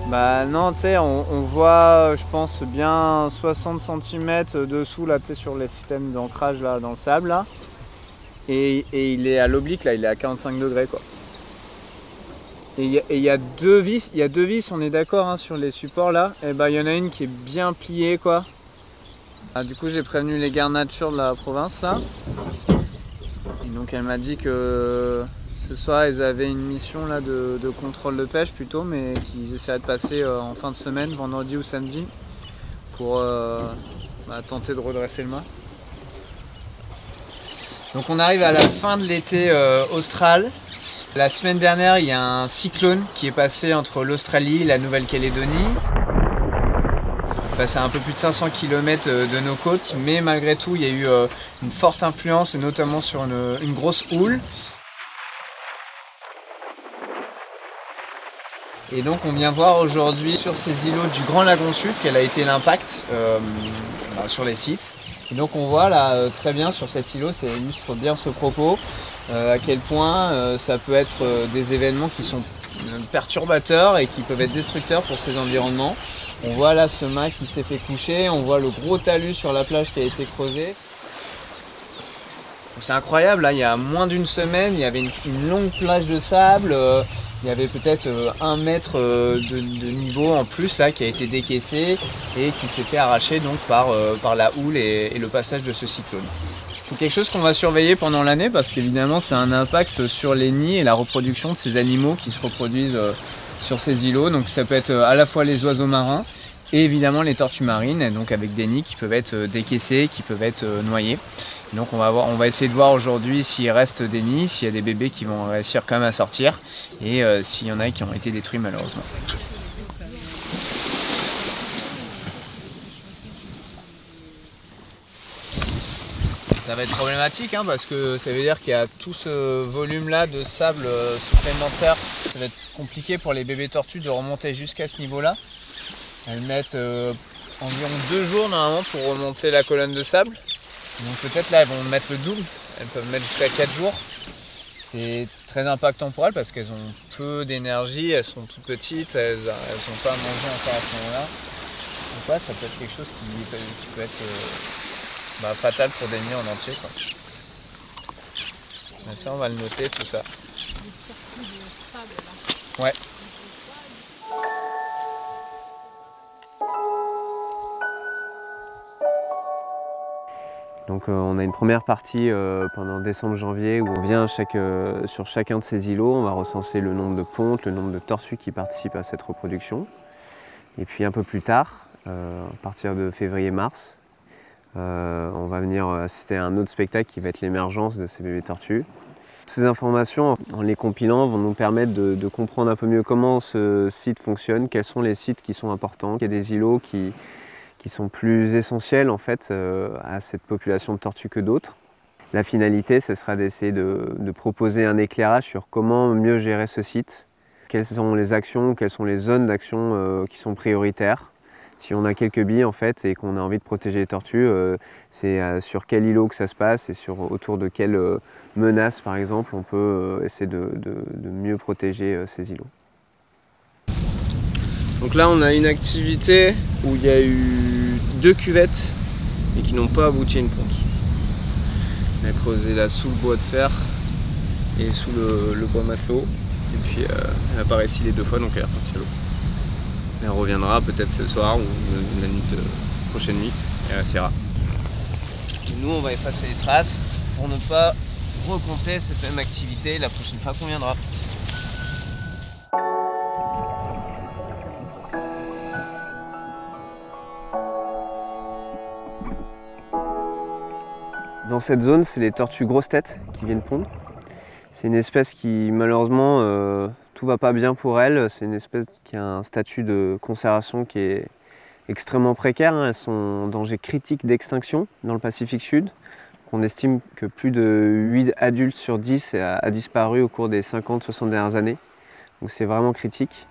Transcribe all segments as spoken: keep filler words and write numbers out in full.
Bah non, tu sais, on, on voit, je pense, bien soixante centimètres dessous, là, tu sais, sur les systèmes d'ancrage, là, dans le sable, là. Et, et il est à l'oblique, là, il est à quarante-cinq degrés, quoi. Et il y, y a deux vis, il y a deux vis, on est d'accord, hein, sur les supports, là. Et bah, il y en a une qui est bien pliée, quoi. Ah, du coup, j'ai prévenu les gardes nature de la province, là. Et donc, elle m'a dit que ce soir, ils avaient une mission là, de, de contrôle de pêche plutôt, mais qu'ils essaieraient de passer euh, en fin de semaine, vendredi ou samedi, pour euh, bah, tenter de redresser le mât. Donc on arrive à la fin de l'été euh, austral. La semaine dernière, il y a un cyclone qui est passé entre l'Australie et la Nouvelle-Calédonie. C'est un peu plus de cinq cents kilomètres de nos côtes, mais malgré tout, il y a eu euh, une forte influence, et notamment sur une, une grosse houle. Et donc on vient voir aujourd'hui sur ces îlots du Grand Lagon Sud quel a été l'impact euh, bah, sur les sites. Et donc on voit là euh, très bien sur cet îlot, ça illustre bien ce propos, euh, à quel point euh, ça peut être euh, des événements qui sont perturbateurs et qui peuvent être destructeurs pour ces environnements. On voit là ce mât qui s'est fait coucher, on voit le gros talus sur la plage qui a été creusé. C'est incroyable, là il y a moins d'une semaine, il y avait une, une longue plage de sable, euh, il y avait peut-être euh, un mètre euh, de, de niveau en plus là qui a été décaissé et qui s'est fait arracher donc par, euh, par la houle et, et le passage de ce cyclone. C'est quelque chose qu'on va surveiller pendant l'année parce qu'évidemment c'est un impact sur les nids et la reproduction de ces animaux qui se reproduisent euh, sur ces îlots. Donc ça peut être à la fois les oiseaux marins et évidemment les tortues marines, donc avec des nids qui peuvent être décaissés, qui peuvent être noyés. Donc on va, voir, on va essayer de voir aujourd'hui s'il reste des nids, s'il y a des bébés qui vont réussir quand même à sortir et euh, s'il y en a qui ont été détruits malheureusement. Ça va être problématique hein, parce que ça veut dire qu'il y a tout ce volume là de sable euh, supplémentaire. Ça va être compliqué pour les bébés tortues de remonter jusqu'à ce niveau là. Elles mettent euh, environ deux jours normalement pour remonter la colonne de sable. Donc peut-être là elles vont mettre le double, elles peuvent mettre jusqu'à quatre jours. C'est très impactant pour elles parce qu'elles ont peu d'énergie, elles sont toutes petites, elles n'ont pas à manger encore à ce moment-là. Donc ouais, ça peut être quelque chose qui, qui peut être euh, bah, fatal pour des nids en entier, quoi. Mais ça on va le noter tout ça. Ouais. Donc euh, on a une première partie euh, pendant décembre-janvier où on vient chaque, euh, sur chacun de ces îlots, on va recenser le nombre de pontes, le nombre de tortues qui participent à cette reproduction. Et puis un peu plus tard, euh, à partir de février-mars, euh, on va venir assister à un autre spectacle qui va être l'émergence de ces bébés tortues. Ces informations, en les compilant, vont nous permettre de, de comprendre un peu mieux comment ce site fonctionne, quels sont les sites qui sont importants. Il y a des îlots qui qui sont plus essentiels en fait euh, à cette population de tortues que d'autres. La finalité, ce sera d'essayer de, de proposer un éclairage sur comment mieux gérer ce site, quelles sont les actions, quelles sont les zones d'action euh, qui sont prioritaires. Si on a quelques billes en fait et qu'on a envie de protéger les tortues, euh, c'est euh, sur quel îlot que ça se passe et sur, autour de quelles euh, menaces par exemple on peut euh, essayer de, de, de mieux protéger euh, ces îlots. Donc là on a une activité où il y a eu deux cuvettes et qui n'ont pas abouti à une ponte. Elle a creusé là sous le bois de fer et sous le, le bois matelot. Et puis euh, elle n'a pas réussi les deux fois donc elle est repartie à l'eau. Elle reviendra peut-être ce soir ou la nuit de, prochaine nuit et elle restera. Et nous on va effacer les traces pour ne pas recompter cette même activité la prochaine fois qu'on viendra. Dans cette zone, c'est les tortues grosses têtes qui viennent pondre. C'est une espèce qui, malheureusement, euh, tout va pas bien pour elle. C'est une espèce qui a un statut de conservation qui est extrêmement précaire. Hein. Elles sont en danger critique d'extinction dans le Pacifique Sud. On estime que plus de huit adultes sur dix a, a disparu au cours des cinquante à soixante dernières années. Donc c'est vraiment critique.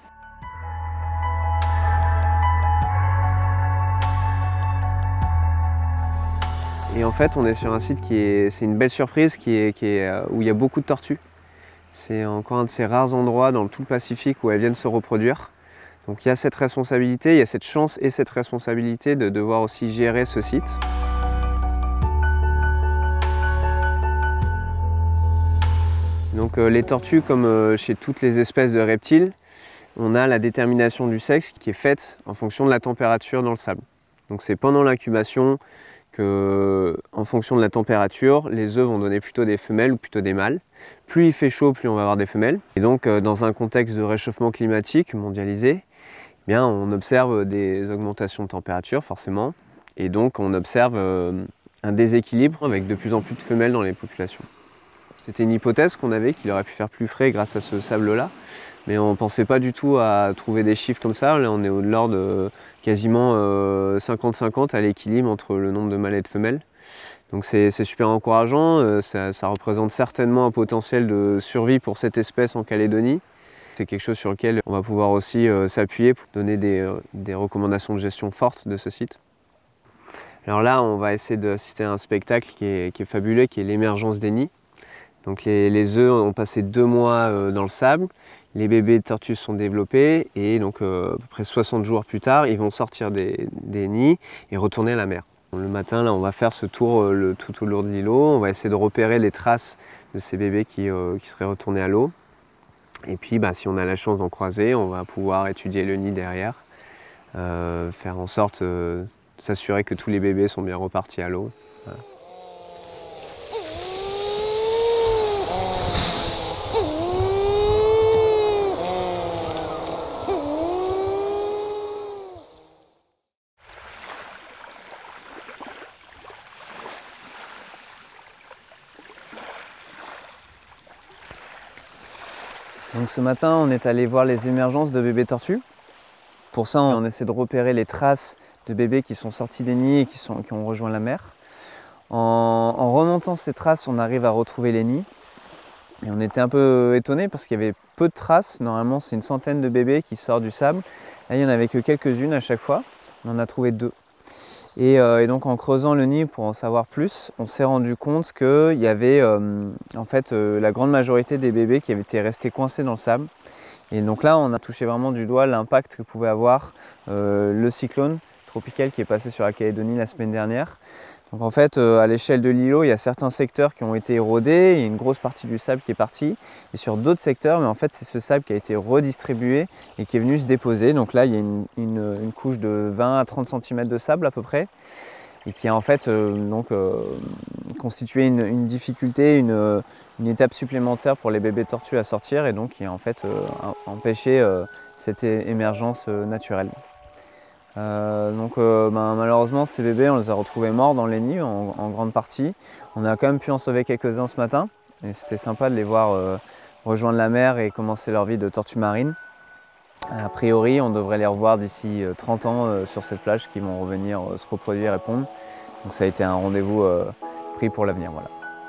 Et en fait, on est sur un site qui est, c'est une belle surprise, qui est, qui est, où il y a beaucoup de tortues. C'est encore un de ces rares endroits dans tout le Pacifique où elles viennent se reproduire. Donc il y a cette responsabilité, il y a cette chance et cette responsabilité de devoir aussi gérer ce site. Donc euh, les tortues, comme euh, chez toutes les espèces de reptiles, on a la détermination du sexe qui est faite en fonction de la température dans le sable. Donc c'est pendant l'incubation que, en fonction de la température, les œufs vont donner plutôt des femelles ou plutôt des mâles. Plus il fait chaud, plus on va avoir des femelles. Et donc euh, dans un contexte de réchauffement climatique mondialisé, eh bien, on observe des augmentations de température forcément. Et donc on observe euh, un déséquilibre avec de plus en plus de femelles dans les populations. C'était une hypothèse qu'on avait, qu'il aurait pu faire plus frais grâce à ce sable-là. Mais on ne pensait pas du tout à trouver des chiffres comme ça. Là, on est au-delà de quasiment cinquante cinquante à l'équilibre entre le nombre de mâles et de femelles. Donc c'est super encourageant. Ça, ça représente certainement un potentiel de survie pour cette espèce en Calédonie. C'est quelque chose sur lequel on va pouvoir aussi euh, s'appuyer pour donner des, euh, des recommandations de gestion fortes de ce site. Alors là, on va essayer d'assister à un spectacle qui est, qui est fabuleux, qui est l'émergence des nids. Donc les, les œufs ont passé deux mois euh, dans le sable. Les bébés de tortues sont développés et donc euh, à peu près soixante jours plus tard, ils vont sortir des, des nids et retourner à la mer. Le matin, là, on va faire ce tour euh, le, tout au long de l'îlot. On va essayer de repérer les traces de ces bébés qui, euh, qui seraient retournés à l'eau. Et puis, bah, si on a la chance d'en croiser, on va pouvoir étudier le nid derrière, euh, faire en sorte euh, de s'assurer que tous les bébés sont bien repartis à l'eau. Voilà. Donc ce matin, on est allé voir les émergences de bébés tortues. Pour ça, on essaie de repérer les traces de bébés qui sont sortis des nids et qui, sont, qui ont rejoint la mer. En, en remontant ces traces, on arrive à retrouver les nids. Et on était un peu étonnés parce qu'il y avait peu de traces. Normalement, c'est une centaine de bébés qui sortent du sable. Là, il n'y en avait que quelques-unes à chaque fois. On en a trouvé deux. Et, euh, et donc en creusant le nid pour en savoir plus, on s'est rendu compte qu'il y avait euh, en fait euh, la grande majorité des bébés qui avaient été restés coincés dans le sable. Et donc là, on a touché vraiment du doigt l'impact que pouvait avoir euh, le cyclone tropical qui est passé sur la Calédonie la semaine dernière. Donc en fait, euh, à l'échelle de l'îlot, il y a certains secteurs qui ont été érodés, il y a une grosse partie du sable qui est partie. Et sur d'autres secteurs, mais en fait, c'est ce sable qui a été redistribué et qui est venu se déposer. Donc là, il y a une, une, une couche de vingt à trente centimètres de sable à peu près, et qui a en fait euh, donc, euh, constitué une, une difficulté, une, une étape supplémentaire pour les bébés tortues à sortir, et donc qui a en fait euh, empêché euh, cette émergence euh, naturelle. Euh, donc euh, ben, malheureusement ces bébés on les a retrouvés morts dans les nids en, en grande partie. On a quand même pu en sauver quelques-uns ce matin et c'était sympa de les voir euh, rejoindre la mer et commencer leur vie de tortue marine. A priori on devrait les revoir d'ici euh, trente ans euh, sur cette plage qui vont revenir euh, se reproduire et pondre. Donc ça a été un rendez-vous euh, pris pour l'avenir. Voilà.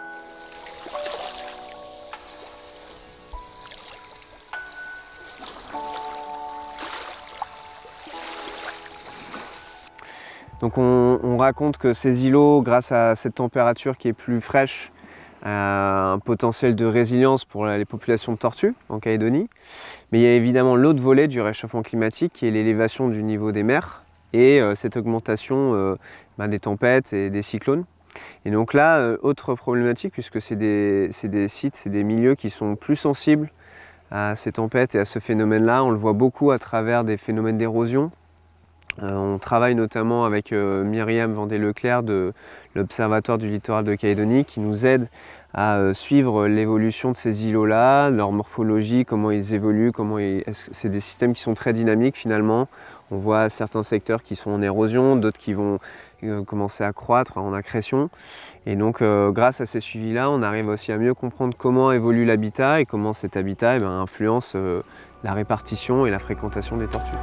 Donc on, on raconte que ces îlots, grâce à cette température qui est plus fraîche, a un potentiel de résilience pour les populations de tortues en Calédonie. Mais il y a évidemment l'autre volet du réchauffement climatique qui est l'élévation du niveau des mers et euh, cette augmentation euh, bah, des tempêtes et des cyclones. Et donc là, euh, autre problématique, puisque c'est des, c'est des sites, c'est des milieux qui sont plus sensibles à ces tempêtes et à ce phénomène-là. On le voit beaucoup à travers des phénomènes d'érosion. Euh, on travaille notamment avec euh, Myriam Vendée-Leclerc de l'Observatoire du littoral de Calédonie qui nous aide à euh, suivre l'évolution de ces îlots-là, leur morphologie, comment ils évoluent, comment ils... c'est des systèmes qui sont très dynamiques finalement. On voit certains secteurs qui sont en érosion, d'autres qui vont euh, commencer à croître en accrétion. Et donc euh, grâce à ces suivis-là, on arrive aussi à mieux comprendre comment évolue l'habitat et comment cet habitat eh bien, influence euh, la répartition et la fréquentation des tortues.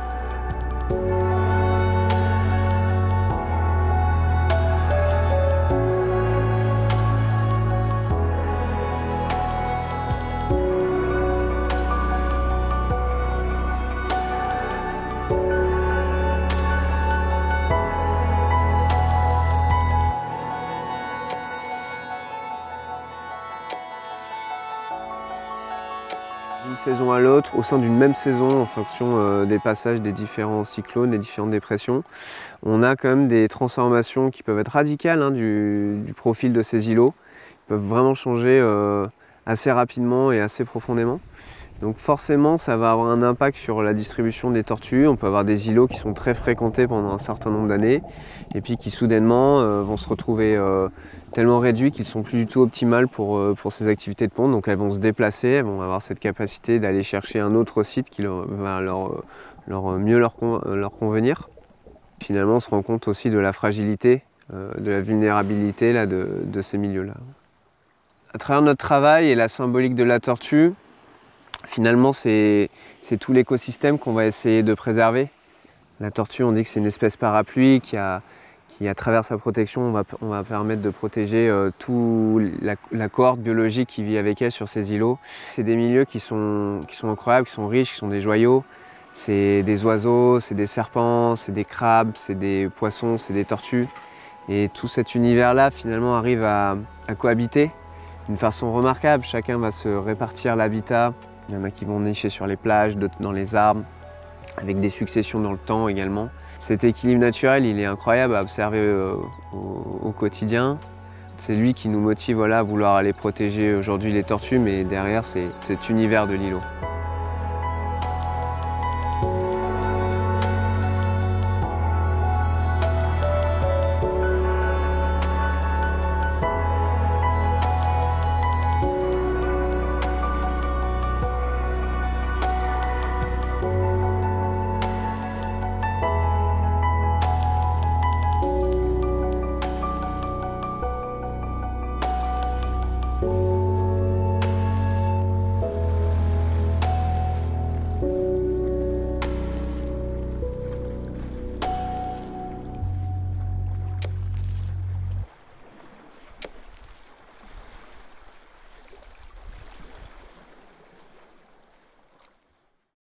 D'une saison à l'autre, au sein d'une même saison, en fonction euh, des passages des différents cyclones, des différentes dépressions, on a quand même des transformations qui peuvent être radicales hein, du, du profil de ces îlots. Ils peuvent vraiment changer euh, assez rapidement et assez profondément. Donc forcément, ça va avoir un impact sur la distribution des tortues. On peut avoir des îlots qui sont très fréquentés pendant un certain nombre d'années et puis qui soudainement euh, vont se retrouver euh, tellement réduits qu'ils ne sont plus du tout optimales pour, euh, pour ces activités de ponte. Donc elles vont se déplacer, elles vont avoir cette capacité d'aller chercher un autre site qui leur, va leur, leur mieux leur, leur convenir. Finalement, on se rend compte aussi de la fragilité, euh, de la vulnérabilité là, de, de ces milieux-là. À travers notre travail et la symbolique de la tortue, finalement, c'est tout l'écosystème qu'on va essayer de préserver. La tortue, on dit que c'est une espèce parapluie qui, a, qui, à travers sa protection, on va, on va permettre de protéger euh, toute la, la cohorte biologique qui vit avec elle sur ces îlots. C'est des milieux qui sont, qui sont incroyables, qui sont riches, qui sont des joyaux. C'est des oiseaux, c'est des serpents, c'est des crabes, c'est des poissons, c'est des tortues. Et tout cet univers-là, finalement, arrive à, à cohabiter d'une façon remarquable. Chacun va se répartir l'habitat. Il y en a qui vont nicher sur les plages, d'autres dans les arbres, avec des successions dans le temps également. Cet équilibre naturel, il est incroyable à observer euh, au, au quotidien. C'est lui qui nous motive voilà, à vouloir aller protéger aujourd'hui les tortues, mais derrière, c'est cet univers de l'îlot.